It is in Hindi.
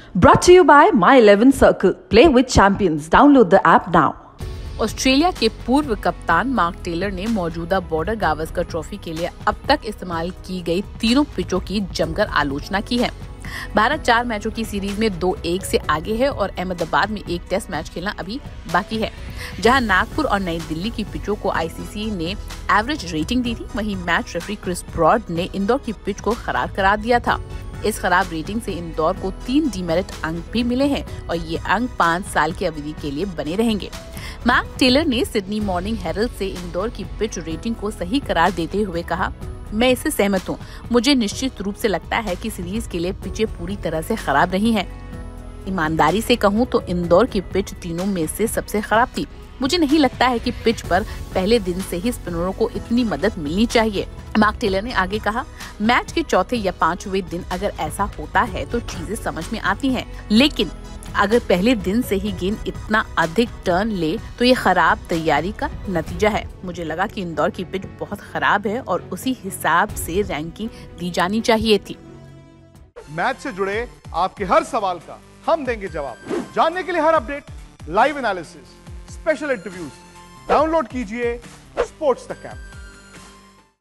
Brought to you by My 11 Circle. Play with champions. Download the app now. Australia के पूर्व कप्तान मार्क टेलर ने मौजूदा बॉर्डर गावस्कर ट्रॉफी के लिए अब तक इस्तेमाल की गई तीनों पिचों की जमकर आलोचना की है। भारत 4 मैचों की सीरीज में 2-1 से आगे है और अहमदाबाद में एक टेस्ट मैच खेलना अभी बाकी है। जहां नागपुर और नई दिल्ली की पिचों को आईसीसी ने एवरेज रेटिंग दी थी, वहीं मैच रेफरी क्रिस ब्रॉड ने इंदौर की पिच को खराब करार दिया था। इस खराब रेटिंग से इंदौर को 3 डीमेरिट अंक भी मिले हैं और ये अंक 5 साल की अवधि के लिए बने रहेंगे। मार्क टेलर ने सिडनी मॉर्निंग हेरल्ड से इंदौर की पिच रेटिंग को सही करार देते हुए कहा, मैं इससे सहमत हूँ। मुझे निश्चित रूप से लगता है कि सीरीज के लिए पिचें पूरी तरह से खराब रही हैं। ईमानदारी से कहूँ तो इंदौर की पिच तीनों में से सबसे खराब थी। मुझे नहीं लगता है कि पिच पर पहले दिन से ही स्पिनरों को इतनी मदद मिलनी चाहिए। मार्क टेलर ने आगे कहा, मैच के चौथे या 5वें दिन अगर ऐसा होता है तो चीजें समझ में आती हैं, लेकिन अगर पहले दिन से ही गेंद इतना अधिक टर्न ले तो ये खराब तैयारी का नतीजा है। मुझे लगा कि इंदौर की पिच बहुत खराब है और उसी हिसाब से रैंकिंग दी जानी चाहिए थी। मैच से जुड़े आपके हर सवाल का हम देंगे जवाब। जानने के लिए हर update, live analysis, special interviews, download कीजिए स्पोर्ट्स तक ऐप।